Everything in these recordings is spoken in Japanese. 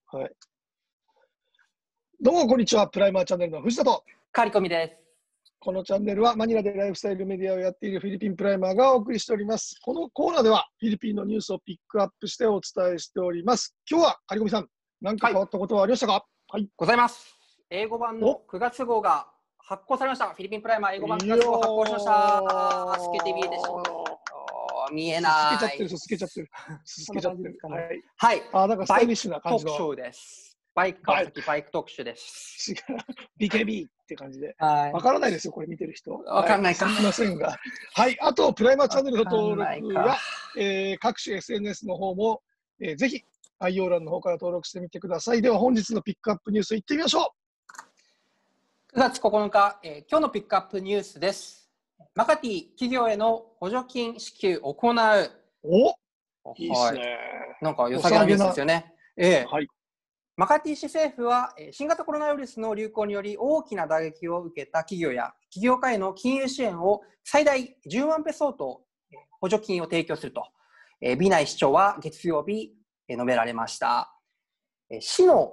はい。どうも、こんにちは。プライマーチャンネルの藤田と。 刈り込みです。 このチャンネルはマニラでライフスタイルメディアをやっているフィリピンプライマーがお送りしております。このコーナーではフィリピンのニュースをピックアップしてお伝えしております。今日は刈り込みさん、何か変わったことはありましたか？はい。 ございます。英語版の9月号が発行されました。フィリピンプライマー英語版9月号発行しました。スケティビーでした。見えない。 すけちゃってる、すけちゃってる。すけちゃってる。 はい。はい。 なんかスタイリッシュな感じの。 バイク特集です。バイク川崎バイク特集です。 違う。BKB って感じで。 はい。 わからないですよ、これ見てる人。 わかんないか。 すみませんが。はい。あと、プライマーチャンネルの登録や、各種 SNS の方も、ぜひ概要欄の方から登録してみてください。では本日のピックアップニュースいってみましょう。9月9日、今日のピックアップニュースです。マカティ企業への補助金支給を行う。 いいですね。 なんか良さげなニュースですよね。 はい。 マカティ市政府は新型コロナウイルスの流行により大きな打撃を受けた企業や起業家への金融支援を最大10万ペソ相当補助金を提供すると、ビナイ市長は月曜日述べられました。市の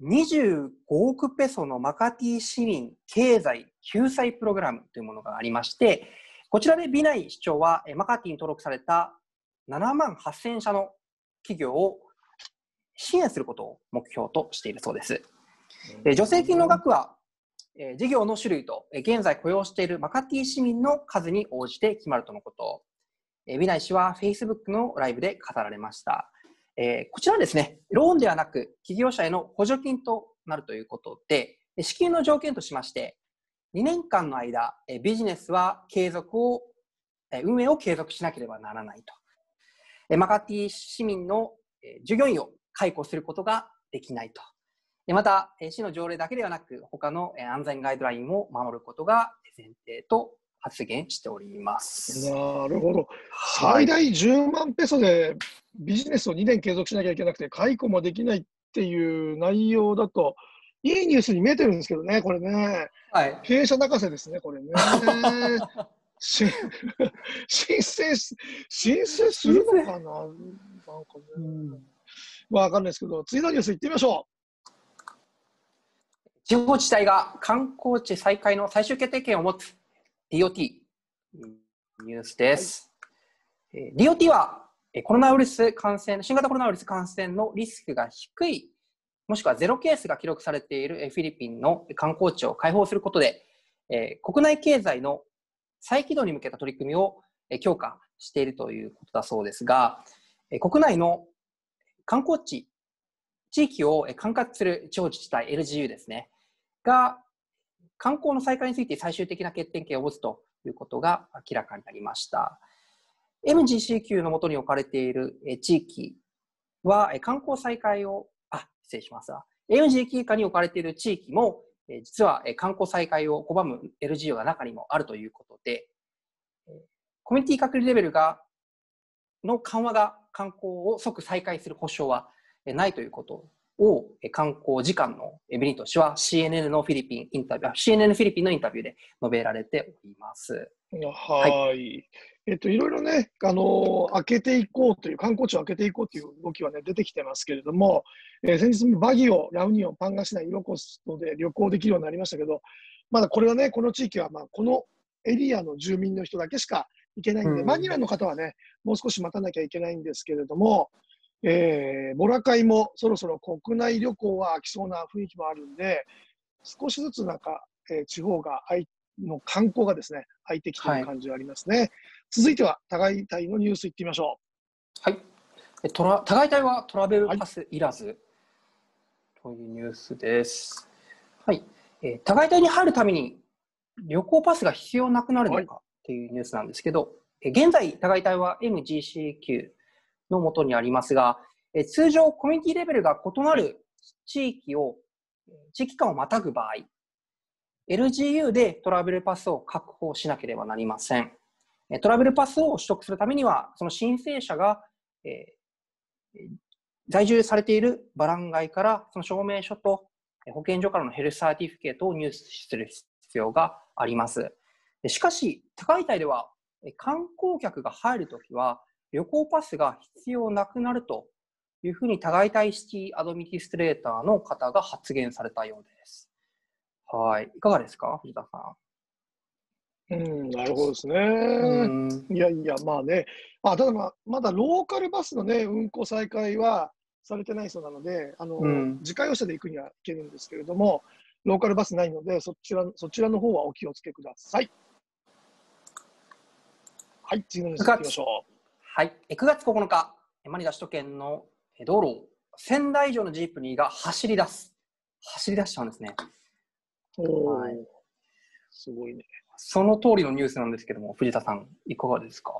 25億ペソのマカティ市民経済救済プログラムというものがありまして、こちらでビナイ市長はマカティに登録された7万8000社の企業を支援することを目標としているそうです。助成金の額は事業の種類と現在雇用しているマカティ市民の数に応じて決まるとのこと。ビナイ氏は Facebook のライブで語られました。こちらはですね、ローンではなく企業者への補助金となるということで、支給の条件としまして2年間の間ビジネスは運営を継続しなければならないと。マカティ市民の従業員を解雇することができないと。また、市の条例だけではなく、他の安全ガイドラインを守ることが前提と発言しております。 なるほど。最大10万ペソでビジネスを2年継続しなきゃいけなくて、解雇もできないっていう内容だと、いいニュースに見えてるんですけどね、これね。 はい。 経営者泣かせですね、これね。申請するのかな、なんかね。わかんないですけど、次のニュースいってみましょう。 地方自治体が観光地再開の最終決定権を持つ DOT ニュースです。はい、DOT は新型コロナウイルス感染のリスクが低い、もしくはゼロケースが記録されているフィリピンの観光地を開放することで、国内経済の再起動に向けた取り組みを強化しているということだそうですが、国内の観光地、地域を管轄する地方自治体 LGU ですね、が観光の再開について最終的な決定権を持つということが明らかになりました。MGCQ の下に置かれている地域は観光再開を、失礼します。MGCQ 下に置かれている地域も実は観光再開を拒む LGU が中にもあるということで、コミュニティ隔離レベルの緩和が観光を即再開する保証はないということを観光次官のベニト氏は CNN フィリピンのインタビューで述べられております。 はい。いろいろね、開けていこうという、観光地を開けていこうという動きはね、出てきてますけれども、先日バギオ、ラウニオン、パンガシナ、イロコストで旅行できるようになりましたけど、まだこれはね、この地域は、このエリアの住民の人だけしか行けないんで、マニラの方はね、もう少し待たなきゃいけないんですけれども、ボラカイもそろそろ国内旅行は飽きそうな雰囲気もあるんで、少しずつなんか、地方の観光がですね、開いてきている感じがありますね。はい、続いては、互い隊のニュースいってみましょう。はい。互い隊はトラベルパスいらずというニュースです。はい。互い隊に入るために旅行パスが必要なくなるのかっていうニュースなんですけど、現在、互い隊は MGCQ の下にありますが、通常コミュニティレベルが異なる地域間をまたぐ場合、LGU でトラベルパスを確保しなければなりません。トラベルパスを取得するためには、その申請者が、在住されているバランガイからその証明書と保健所からのヘルスサーティフィケートを入手する必要があります。しかし、高い隊では観光客が入るときは旅行パスが必要なくなるというふうに多媒体式アドミニストレーターの方が発言されたようです。はい。いかがですか、藤田さなるほどですん。 ね。いやいや、まあね。ただまだローカルバスのね、運行再開はされてないそうなので、自家用車で行くには行けるんですけれども、ローカルバスないので、そちらの方はお気をつけください。はい、次のニュース行きましょう。 はい。9月9日、マニラ首都圏の道路を1000台以上のジープニーが走り出しちゃうんですね。 はい。すごいね。 その通りのニュースなんですけども、藤田さん、いかがですか？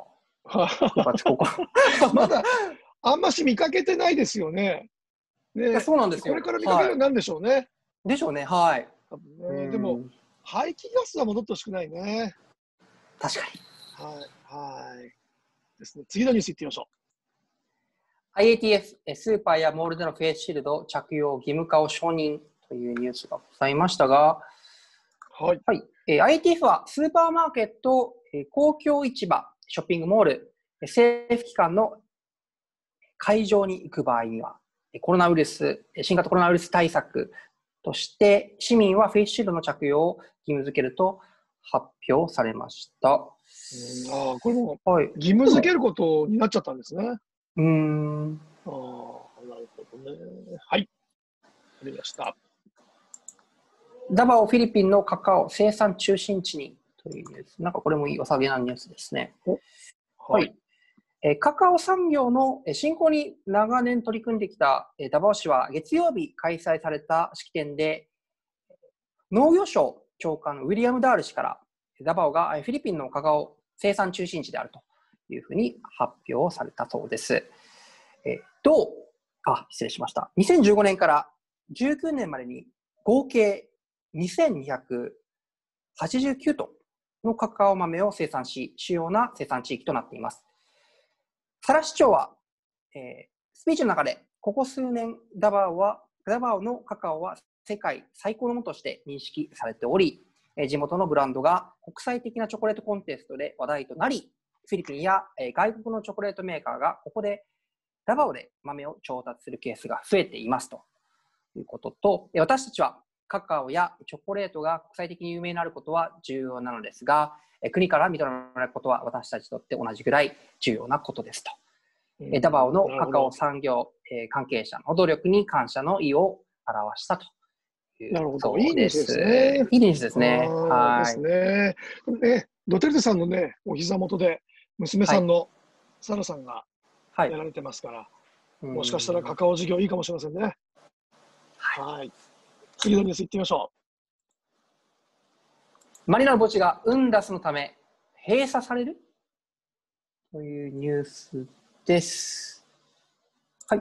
まだ、あんまし見かけてないですよね。 ね、そうなんですよ。 これから見かけるようになるんでしょうね。 でしょうね、はい。 でも、排気ガスは戻ってほしくないね。 確かに。はい。ですね。次のニュースいってみましょう。IATF、スーパーやモールでのフェイスシールド着用義務化を承認というニュースがございましたが、 はい。 IATF はスーパーマーケット、公共市場、ショッピングモール、政府機関の会場に行く場合には、新型コロナウイルス対策として、市民はフェイスシールドの着用を義務付けると発表されました。 これも義務付けることになっちゃったんですね。なるほどね。はい。ありました。 ダバオ、フィリピンのカカオ生産中心地にというニュース。なんかこれも良さげなニュースですね。はい。カカオ産業の振興に長年取り組んできたダバオ市は月曜日開催された式典で農業省長官のウィリアム・ダール氏からダバオがフィリピンのカカオ生産中心地であるというふうに発表されたそうです。失礼しました。2015年から19年までに合計2289トンのカカオ豆を生産し、主要な生産地域となっています。サラ市長は、スピーチの中で、ここ数年、ダバオのカカオは世界最高のものとして認識されており、地元のブランドが国際的なチョコレートコンテストで話題となり、フィリピンや外国のチョコレートメーカーがここでダバオで豆を調達するケースが増えていますということと、私たちはカカオやチョコレートが国際的に有名になることは重要なのですが、国から認められることは私たちにとって同じぐらい重要なことですと。ダバオのカカオ産業関係者の努力に感謝の意を表したということです。 いいニュースですね。 いいニュースですね。 ですね。ドテルテさんのね、お膝元で娘さんのサラさんがやられてますから、もしかしたらカカオ事業いいかもしれませんね。はい。次のニュースいってみましょう。マニラの墓地がウンダスのため閉鎖されるというニュースです。はい。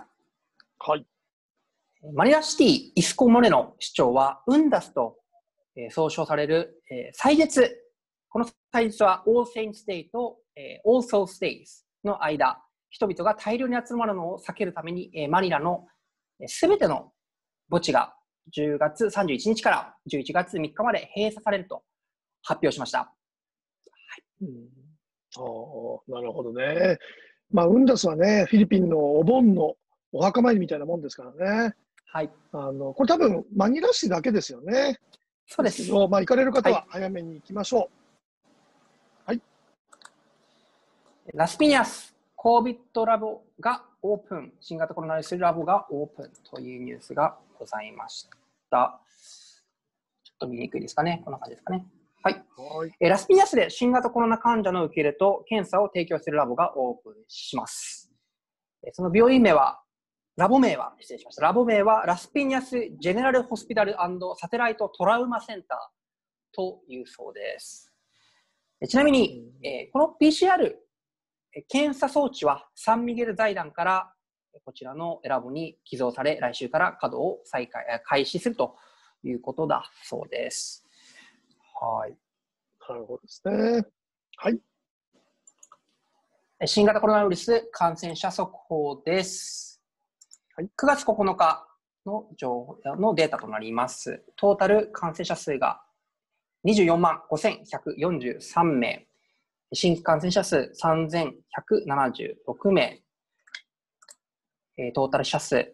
マニラシティ・イスコ・モレノ市長はウンダスと総称される祭日。この祭日は All Saints Day と All Souls Days の間、人々が大量に集まるのを避けるためにマニラのすべての墓地が10月31日から11月3日まで閉鎖されると発表しました。 なるほどね。ウンダスはね、フィリピンのお盆のお墓参りみたいなもんですからね。 はい。 これ多分マニラ市だけですよね。 そうです。 行かれる方は早めに行きましょう。はい。 ラスピニャス、COVID ラボがオープン。新型コロナウイルスラボがオープンというニュースがございました。ちょっと見にくいですかね。こんな感じですかね。はい。ラスピニャスで新型コロナ患者の受け入れと検査を提供するラボがオープンします。その病院名は、ラボ名はラスピニャス・ジェネラル・ホスピタル&サテライト・トラウマセンターというそうです。ちなみに、この PCR 検査装置はサンミゲル財団からこちらのラボに寄贈され、来週から稼働を開始するということだそうです。はい。 なるほどですね。はい。 新型コロナウイルス感染者速報です。9月9日のデータとなります。トータル感染者数が24万5143名。新規感染者数3176名。 トータル死者数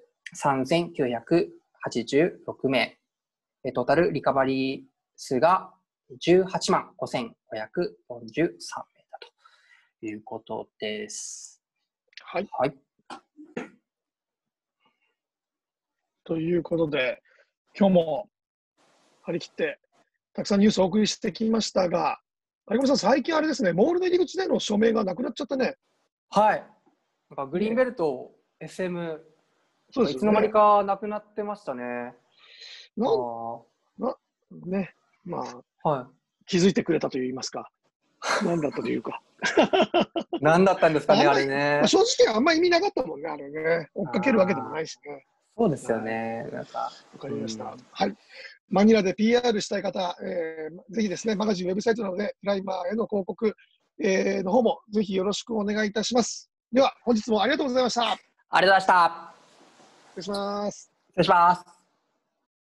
3986名、トータルリカバリー数が18万5543名だということです。 はい。 はい。 ということで、今日も張り切ってたくさんニュースをお送りしてきましたが、有駒さん、最近あれですね、モールの入り口での署名がなくなっちゃったね。 はい。なんかグリーンベルト、SM、 そうですよね。 いつの間にかなくなってましたね。 ね、まあ、 はい、 気づいてくれたといいますか、何だったというか。 何だったんですかね、あれね。 正直あんまり意味なかったもんね、あれね。追っかけるわけでもないしね。 そうですよね。なんか。 わかりました。はい。マニラで PR したい方、ぜひですね、マガジンウェブサイトなどで、プライマーへの広告、の方もぜひよろしくお願いいたします。では、本日もありがとうございました。 ありがとうございました。 失礼します。 失礼します。